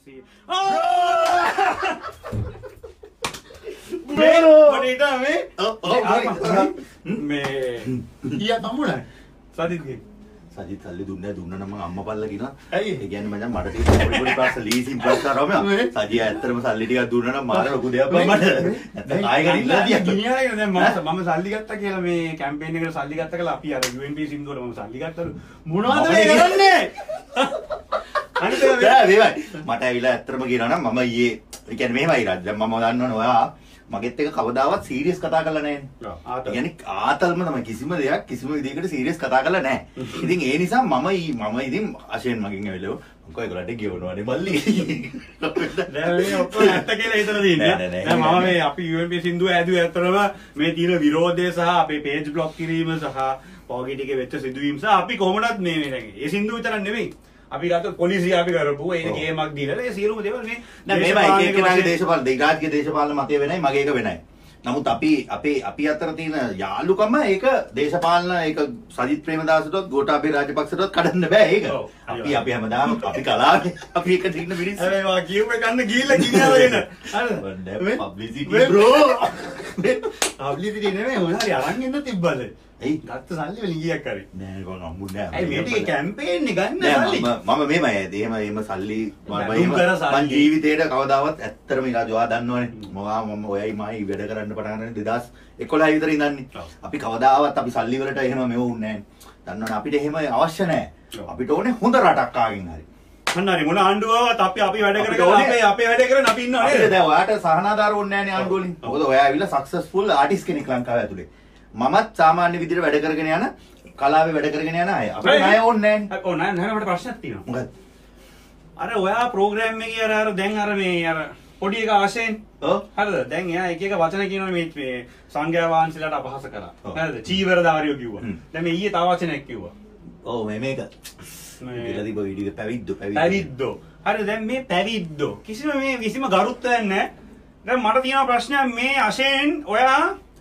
see. iya tamu lah. Sadidge. Sajid සල්ලි දුන්නා නම් මම අම්මා පල්ලා කියනවා. ඇයි? ඒ කියන්නේ මචං මට තියෙන පොඩි පාස් ලීසින් පාස් කරාම සජිය ඇත්තටම සල්ලි ටිකක් දුන්නා නම් මාර ලොකු දෙයක් මට. නැත්නම් ආයෙ ගිහිල්ලා ගිනියාගෙන දැන් මම සල්ලි ගත්තා කියලා මේ කැම්පේන් එකට සල්ලි ගත්තා කියලා අපි අර UNP සින්දු වල මම සල්ලි ගත්තලු. මොනවද මේ කරන්නේ? අනිත් මේවයි. මට ඇවිල්ලා ඇත්තටම කියනවා නම් මම ඊයේ ඒ කියන්නේ මෙහෙමයි රාජ්. දැන් මම දන්නවනේ ඔයා මගෙත් එක කවදාවත් සීරියස් කතා කරලා නැහැ. ඒ කියන්නේ ආතල්ම තමයි කිසිම දෙයක් කිසිම විදිහකට සීරියස් කතා කරලා නැහැ. ඉතින් ඒ නිසා මම ඉතින් අශෙන් මගෙන් ඇවිල්ලා මොකෝ ඒගොල්ලන්ට ගෙවනවානේ මල්ලි. දැන් මේ ඔක්කොම ඇත්ත කියලා හිතලා තියෙන්නේ. දැන් මම මේ අපි UNP සින්දුව ඇදුවේ ඇත්තටම මේ තියෙන විරෝධය සහ අපේ පේජ් බ්ලොක් කිරීම සහ පොගි ටිකේ වෙච්ච සිදුවීම් සහ අපි කොහොමදත් මේ දැන් ඒ සින්දුව විතරක් නෙමෙයි. අපි ගත්ත පොලිසිය අපි කරපුවා ඒක ගේමක් දීලා ඒ සියලුම දේවල් මේ දැන් මේවා එක එකනාගේ දේශපාලන දෙගාත්ගේ දේශපාලන මතය වෙනයි මගේ එක වෙනයි. නමුත් අපි අතර තියෙන යාළුකම ඒක දේශපාලන ඒක සජිත් ප්‍රේමදාසටවත් ගෝඨාභය රාජපක්ෂටවත් කඩන්න බෑ ඒක. අපි හැමදාම අපි කලාවේ අපි එකට ඉන්න මිනිස්සු. හැබැයි වා කියුම ගන්න ගිහිල්ලා ගිනියරගෙන. හරිද? Publicity bro. පබ්ලිසිටි නෙමෙයි මොනාරි අරන් එන්න තිබ්බද? එයි ගත්ත සල්ලි වලින් ගියක් කරේ. නෑ කොහොම හම්බුනේ නෑ. ඇයි මේ ටික කැම්පේන් එක ගන්න සල්ලි. මම මේමයි එහෙම සල්ලි මම ජීවිතේට කවදාවත් ඇත්තටම ඉලාජවා දන්නවනේ. මම ඔයයි මයි වැඩ කරන්න පටන් ගන්න 2011 විතර ඉඳන්නේ. අපි කවදාවත් අපි සල්ලි වලට එහෙම මෙවුන්නේ නෑ. දන්නවනේ අපිට එහෙම අවශ්‍ය නෑ. අපිට ඕනේ හොඳ රටක් කාගෙන් හරි. අන්නරි මොන ආණ්ඩුවවත් අපි වැඩ කරගෙන අපේ වැඩ කරගෙන අපි ඉන්නව නේද? දැන් ඔයාට සහනාධාර ඕනේ නෑනේ ආණ්ඩුව වලින්. මොකද ඔයා ඇවිල්ලා සක්සස්ෆුල් ආටිස්ට් කෙනෙක් ලංකාවේ ඇතුලේ. මමත් සාමාන්‍ය විදිහට වැඩ කරගෙන යන කලාවේ වැඩ කරගෙන යන අය. අපිට ණය ඕනේ නෑනේ. ඔව් ණය මට ප්‍රශ්නයක් තියෙනවා. මොකද? අර ඔයා ප්‍රෝග්‍රෑම් එකේ අර දැන් අර මේ අර පොඩි එක ආශයෙන්. ඔව්. හරිද? දැන් එයා එක එක වචන කියනවා මේ සංඝයා වහන්සේලාට අපහාස කරා. හරිද? චීවරධාරියෝ කිව්වා. දැන් මේ ඊයේ තව වචනයක් කිව්වා. ඔව් මේක. මේ ඉලදිබ වීඩියෝ එක පැවිද්දෝ. හරිද? දැන් මේ පැවිද්දෝ කිසිම ගරුත්වයක් නැහැ. දැන් මට තියෙන ප්‍රශ්නයක් මේ ආශයෙන් ඔයා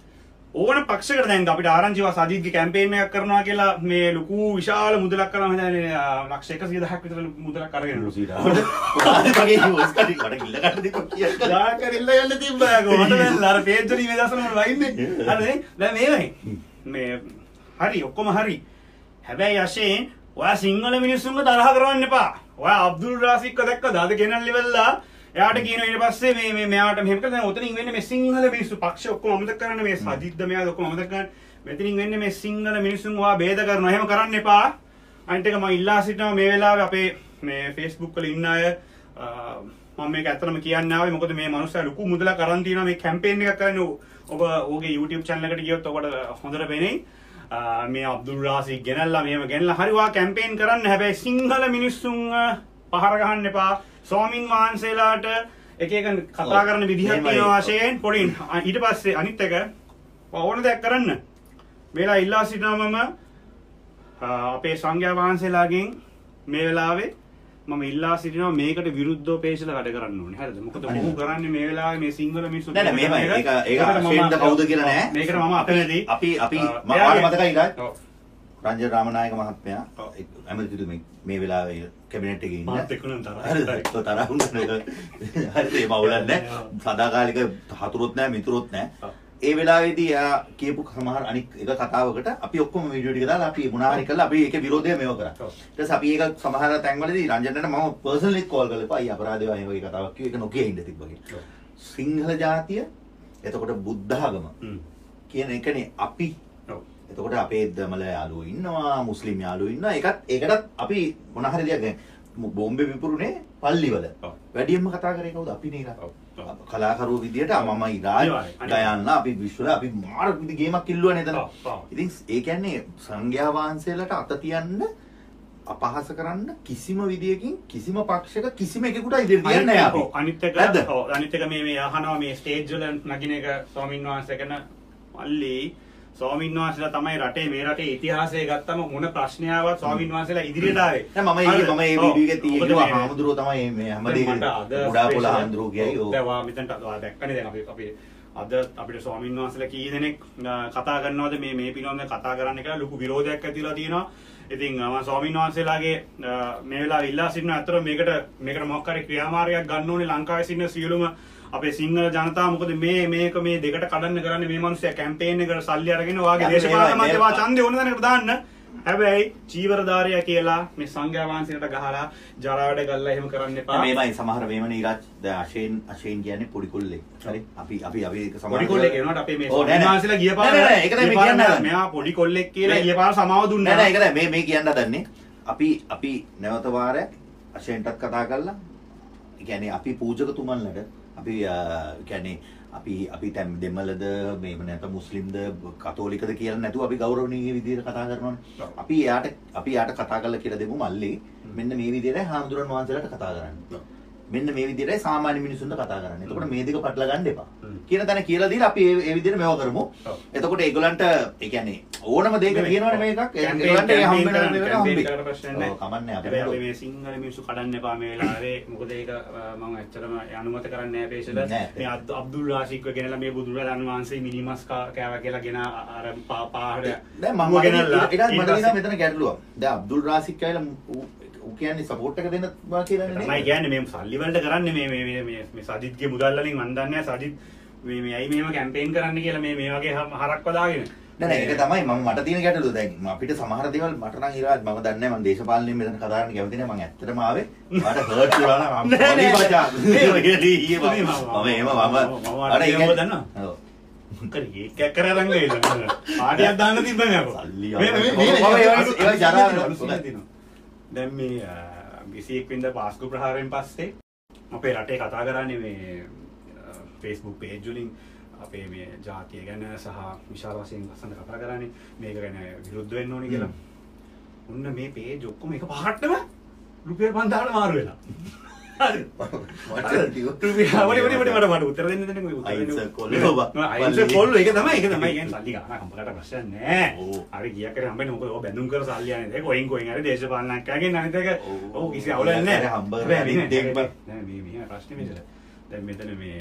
ඕන පක්ෂයකට දැන් අපිට ආරංචිව සජිත්ගේ කැම්පේන් එකක් කරනවා කියලා මේ ලොකු විශාල මුදලක් කරලා මම හිතන්නේ ලක්ෂ 110ක් විතර මුදලක් අරගෙන ඉන්නවා. මගේ හොස්කටි මට කිල්ල ගන්න දෙකක් කියලා. යා කරිල්ල යන්න තිබ්බා කොහොමද දැන් අර පේජ් වලින් මේ දවස්වල මම වයින්නේ. හරිද? දැන් මේවයි. මේ හරි ඔක්කොම හරි. හැබැයි අශේන් ඔයා සිංහල මිනිස්සුන්ව තරහ කරවන්න එපා. ඔයා අබ්දුල් රාසික්ව දැක්කද? අද ගෙනල්ලි වෙලා එයාට කියනවා ඊට පස්සේ මේ මෙයාට මෙහෙම කළා දැන් ඔතනින් වෙන්නේ මේ සිංහල මිනිස්සු පක්ෂ ඔක්කොම අමතක කරන්න මේ සජිත්ද මෙයාද ඔක්කොම අමතක කරන්න මෙතනින් වෙන්නේ මේ සිංහල මිනිස්සුන් ඔයා ભેද කරනවා එහෙම කරන්න එපා අනිත් එක මම ඉල්ලා සිටිනවා මේ වෙලාවේ අපේ මේ Facebook වල ඉන්න අය මම මේක ඇත්තටම කියන්න ආවේ මොකද මේ මනුස්සයා ලොකු මුදලක් අරන් තියෙනවා මේ කැම්පේන් එකක් කරන්නේ ඔබ ඔහුගේ YouTube channel එකට ගියොත් ඔබට හොඳට පේන්නේ මේ අබ්දුල් රාසික් ගෙනල්ලා මෙහෙම ගෙනල්ලා හරි ඔයා කැම්පේන් කරන්න හැබැයි සිංහල මිනිස්සුන් පහර ගහන්න එපා ස්වාමින් වහන්සේලාට එක එක කතා කරන විදිහක් තියෙනවා වශයෙන් පොඩි ඊට පස්සේ අනිත් එක ඕන දෙයක් කරන්න මේලා ඉල්ලා සිටිනවා මම අපේ සංඝයා වහන්සේලාගෙන් මේ වෙලාවේ මම ඉල්ලා සිටිනවා මේකට විරුද්ධව පේශලා වැඩ කරන්න ඕනේ හරිද මොකද මොහු කරන්නේ මේ වෙලාවේ මේ සිංහල මිනිස්සු නෑ නෑ මේක ෂේන්ද කවුද කියලා නෑ මේකට මම අතනදී අපි මම මතකයි ඉරාජ් රංජන රාමනායක මහත්මයා ඇමතිතුමෙක් මේ වෙලාවේ කැබිනට් එකේ ඉන්න මාත් එක්කනම් තරහ හරිද තරහ වුණා හරිද ඒ මවුලක් නෑ සදාකාලික හතුරුත් නෑ මිතුරුත් නෑ ඒ වෙලාවේදී එයා කියපු සමහර අනික් එක කතාවකට අපි ඔක්කොම වීඩියෝ ටික දාලා අපි මොනවා හරි කරලා අපි ඒකේ විරෝධය මේව කරා ඊට පස්සේ අපි ඒක සමහර තැන්වලදී රංජනට මම පර්සනලි කෝල් කරලා අය අපරාධය වගේ වගේ කතාවක් කිව්ව ඒක නොකිය ඉන්න තිබ්බා කියලා සිංහල ජාතිය එතකොට බුද්ධ ආගම කියන එකනේ අපි එතකොට අපේ දමල යාළුවෝ ඉන්නවා මුස්ලිම් යාළුවෝ ඉන්නවා ඒකටත් අපි මොන හරි දෙයක් දැන් බෝම්බේ විපුරුනේ පල්ලිවල වැඩියෙන්ම කතා කරේ කවුද අපි නේ කලාකරුවෝ විදියට මම ඉරාජ් ගයන්නා අපි විශ්වල අපි මාර විදි ගේමක් කිල්ලුවා නේද ඉතින් ඒ කියන්නේ සංඝයා වහන්සේලාට අත තියන්න අපහාස කරන්න කිසිම විදියකින් කිසිම පක්ෂයක කිසිම එකෙකුට ඉදිරි තියන්නේ නැහැ අපි අනිත් එක මේ අහනවා මේ ස්ටේජ් වල නගින එක ස්වාමීන් වහන්සේ කෙන මල්ලි ස්වාමීන් වහන්සේලා තමයි රටේ මේ රටේ ඉතිහාසය ගත්තම මොන ප්‍රශ්නයාවත් ස්වාමීන් වහන්සේලා ඉදිරියට ආවේ. නෑ මම මේ වීඩියෝ එකේ තියෙනවා හාමුදුරුවෝ තමයි මේ හැමදේම උඩා පොළ හාමුදුරුවෝ කියයි. ඔව්. දැන් වා මෙතනට දැක්කනේ දැන් අපි අද අපිට ස්වාමීන් වහන්සේලා කී දෙනෙක් කතා කරනවද මේ පිළිබඳව කතා කරන්න කියලා ලොකු විරෝධයක් ඇතිලා තියෙනවා. ඉතින් මම ස්වාමීන් වහන්සේලාගේ මේ වෙලාවේ ඉල්ලා සිටින අතර මේකට මොකක් හරි ක්‍රියාමාර්ගයක් ගන්න ඕනේ ලංකාවේ සිටින සියලුම අපේ සිංහල ජනතාව. මොකද මේක මේ දෙකට කඩන්න කරන්නේ මේ මිනිස්සයා කැම්පේන් එකට සල්ලි අරගෙන වාගේ දේශපාලන මතවා ඡන්දේ ඕන දැනට දාන්න. හැබැයි චීවරධාරියා කියලා මේ සංඝයා වහන්සේට ගහලා ජරා වැඩ ගල්ලා එහෙම කරන්න එපා. මේමයි සමහර මේවනේ ඉරාජ් දැන් අශේන් කියන්නේ පොඩි කොල්ලෙක්. හරි අපි ඒක සමහර පොඩි කොල්ලෙක් වෙනවට අපේ මේ ස්වාමීන් වහන්සේලා ගිය පාර නෑ ඒක තමයි මේ කියන්නේ. මෙයා පොඩි කොල්ලෙක් කියලා ගිය පාර සමාව දුන්නා. නෑ ඒක නෑ මේ කියන්න හදන්නේ. අපි නැවත වාරයක් අශේන්ටත් කතා කරලා කියන්නේ අපි පූජකතුමන්ලට අපි කියන්නේ අපි දැන් දෙමළද මේව නැත්නම් මුස්ලිම්ද කතෝලිකද කියලා නැතුව අපි ගෞරවණීය විදිහට කතා කරනවානේ. අපි යාට කතා කරලා කියලා දෙමු මල්ලි මෙන්න මේ විදිහටයි හාමුදුරන් වහන්සේලාට කතා කරන්න. මෙන්න මේ විදිහටයි සාමාන්‍ය මිනිසුන්ට කතා කරන්න. එතකොට මේ දෙක පටල ගන්න එපා. කියන තැන කියලා දීලා අපි ඒ විදිහට මේව කරමු. එතකොට ඒගොල්ලන්ට ඒ කියන්නේ ඕනම දෙයක කියනවනේ මේකක්. ඒගොල්ලන්ට ඒ හම්බ වෙන මේක හම්බ වෙනවා. ඔව් කමන්නේ අපි මේ සිංහල මිනිස්සු කඩන්න එපා මේ වෙලාවේ. මොකද ඒක මම ඇත්තටම අනුමත කරන්නේ නැහැ පේෂල. මේ අබ්දුල් රාෂික්ව ගෙනලා මේ බුදුරජාණන් වහන්සේ මිනිමස් කෑවා කියලා ගෙන අර පාහඩ දැන් මම ගෙනල්ලා ඊට මට දිනා මෙතන ගැටලුවක්. දැන් අබ්දුල් රාෂික් කියලා ඌ කියන්නේ සපෝට් එක දෙන්න බා කියලා නේ. මම කියන්නේ මේ සල්ලි වලට කරන්නේ මේ සජිත්ගේ මුදල් වලින් මන් දන්නේ නැහැ සජිත් මේ ඇයි මෙහෙම කැම්පේන් කරන්න කියලා මේ වගේ හරක් වදාගෙන. නෑ ඒක තමයි මට තියෙන ගැටලුව. දැන් අපිට සමහර දේවල් මට නම් ඉරාජ් මම දන්නේ නැහැ මම දේශපාලනයෙන් මෙතන කතා කරන්න කැමති නැහැ. මම ඇත්තටම ආවේ මට හර්ට් වුණා නම් මම බචා. මම දන්නවා. ඔව්. කරේ ඒක කරරන් ගේලා. පාඩියක් දාන්න තිබ්බනේ අපෝ. සල්ලි දැන් මේ 21 වෙනිදා පාස්කු ප්‍රහාරයෙන් පස්සේ අපේ රටේ කතා කරන්නේ මේ Facebook page වලින් අපේ මේ ජාතිය ගැන සහ විශාල වශයෙන් ලස්සන කතා කරන්නේ මේක ගැන විරුද්ධ වෙන්න ඕනි කියලා. ඔන්න මේ page ඔක්කොම එක පාටම රුපියල් 5000ට මාරු වෙලා. හරි. මට උත්තර දෙන්න දෙන්නේ කොයි උත්තර දෙන්නේ. අයින්ස කොල්ලෝ ඒක තමයි කියන්නේ සල්ලි ගන්න කම්පකට ප්‍රශ්න නෑ. හරි ගියා කරේ හම්බෙන්නේ මොකද ඔය බැඳුම් කර සල්ලි යන්නේ. ඒක කොයින් හරි දේශපාලනයක් කරගෙන අනිත් එක ඔව් කිසි අවුලක් නෑ. හම්බ නෑ මේ ප්‍රශ්නේ මෙතන. දැන් මෙතන මේ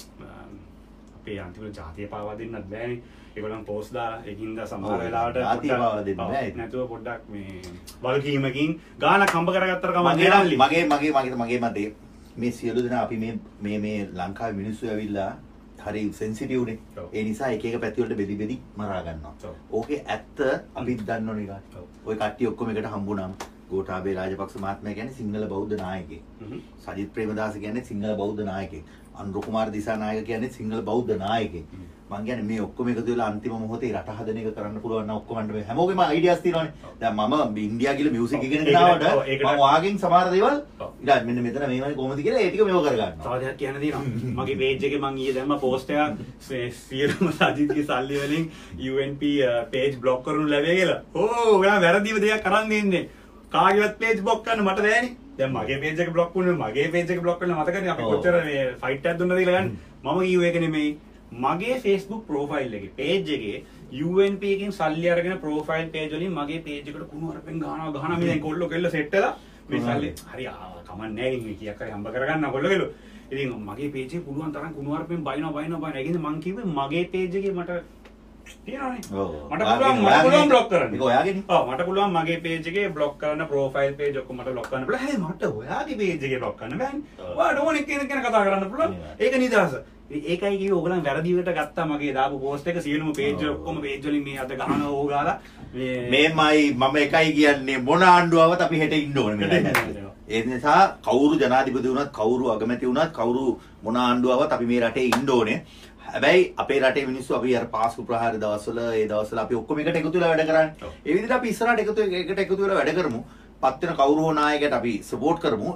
අපේ අන්තිමට ජාතිය පාවා දෙන්නත් බෑනේ. ඒගොල්ලන් පෝස්ට් දාලා ඒකින්ද සමහර වෙලාවට ජාතිය පාවා දෙන්න බෑ. නැතුව පොඩ්ඩක් මේ වල්කීමකින් ගානක් හම්බ කරගත්තර කමක් මගේ මතේ මේ සියලු දෙනා අපි මේ ලංකාවේ මිනිස්සු ඇවිල්ලා හරි සෙන්සිටිව් නේ. ඒ නිසා එක එක පැති වලට බෙදි මරා ගන්නවා. ඕකේ ඇත්ත අපිත් දන්නෝනේ ගාන. ওই කට්ටිය ඔක්කොම එකට හම්බුනාම ගෝඨාභය රාජපක්ෂ මහත්මයා කියන්නේ සිංහල බෞද්ධ නායකයෙක්. සජිත් ප්‍රේමදාස කියන්නේ සිංහල බෞද්ධ නායකයෙක්. අනුර කුමාර දිසානායක කියන්නේ සිංහල බෞද්ධ නායකයෙක්. මං කියන්නේ මේ ඔක්කොම එකතු වෙලා අන්තිම මොහොතේ රට හදන එක කරන්න පුළුවන් නම් ඔක්කොම මේ හැමෝගෙම අයිඩියාස් තියෙනවානේ. දැන් මම ඉන්දියා ගිහලා මියුසික් ඉගෙනගෙන ආවට මම වාගෙන් සමහර දේවල් ඊට මෙන්න මෙතන මේවනේ කොහොමද කියලා ඒ ටික මේව කරගන්නවා. තව දෙයක් කියන්න තියෙනවා. මගේ page එකේ මං ඊයේ දැම්ම post එකක් සියලුම සජිත්ගේ සල්ලි වලින් UNP page block කරනු ලැබේ කියලා. ඕ ඔයා වැරදිව දෙයක් කරන් දෙන්නේ. කාගේවත් page block කරන්න මට බෑනේ. දැන් මගේ page එක block වුණේ මගේ page එක block කරලා මතකනේ අපි කොච්චර මේ fight එකක් දුන්නද කියලා ගන්න. මම කිව්වේ ඒක නෙමෙයි. මගේ Facebook profile එකේ page එකේ UNP එකකින් සල්ලි අරගෙන profile page වලින් මගේ page එකට කුණු අරපෙන් ගහනවා මේ දැන් කොල්ලෝ කෙල්ල සෙට් වෙලා මේ සල්ලි හරි කමන්නේ නැහැ ඉන්නේ කීයක් හරි හම්බ කරගන්න කොල්ලෝ කෙල්ලෝ. ඉතින් මගේ page එකේ පුළුවන් තරම් කුණු අරපෙන් බයිනවා. ඒකින්ද මං කිව්වේ මගේ page එකේ මට තියෙනවනේ. මට පුළුවන් block කරන්න. ඒක ඔයාගේනේ. ඔව් මට පුළුවන් මගේ page එකේ block කරන්න profile page ඔක්කොම මට block කරන්න පුළුවන්. හැබැයි මට ඔයාගේ page එකේ block කරන්න බෑනේ. ඔයාට ඕනෙක් කෙනෙක් ගැන කතා කරන්න පුළුවන්. ඒක නිදහස. ඒකයි කිව්වේ ඕගොල්ලන් වැරදිවට ගත්තා මගේ දාපු post එක සියලුම page ඔක්කොම page වලින් මේ අද ගහනවා ඕ ගාලා මේමයි මම එකයි කියන්නේ මොන ආණ්ඩුවවත් අපි හෙට ඉන්න ඕනේ මේ. ඒ නිසා කවුරු ජනාධිපති වුණත් කවුරු අගමැති වුණත් කවුරු මොන ආණ්ඩුවවත් අපි මේ රටේ ඉන්න ඕනේ. හැබැයි අපේ රටේ මිනිස්සු අපි අර පාස්කු ප්‍රහාර දවස්වල ඒ දවස්වල අපි ඔක්කොම එකට එකතු වෙලා වැඩ කරන්නේ. ඒ විදිහට අපි ඉස්සරහට එකතු වෙලා වැඩ කරමු. පත් වෙන කවුරු හෝ නායකයට අපි සපෝට් කරමු.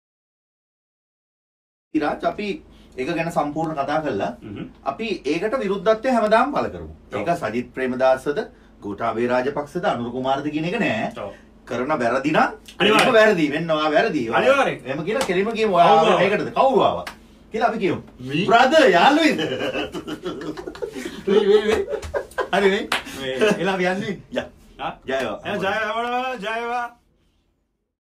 ඉරාජ් අපි ඒක ගැන සම්පූර්ණ කතා කරලා අපි ඒකට විරුද්ධත්වය හැමදාම පළ කරමු. ඒක සජිත් ප්‍රේමදාසද, ගෝඨාභය රාජපක්ෂද, අනුර කුමාරද කියන එක නෑ. කරන වැරදි නම් අනිවාර්යයෙන් වැරදි වෙන්නවා වැරදි. අනිවාර්යයෙන්. එහෙම කියලා කෙලිම කියමු. ඔයා මේකටද කවුරු ආවා? කියලා අපි කියමු. බ්‍රදර් යාළුවෙද? හරි නේ. එලා අපි යන්නේ. යා. ජයවා. ජයවා.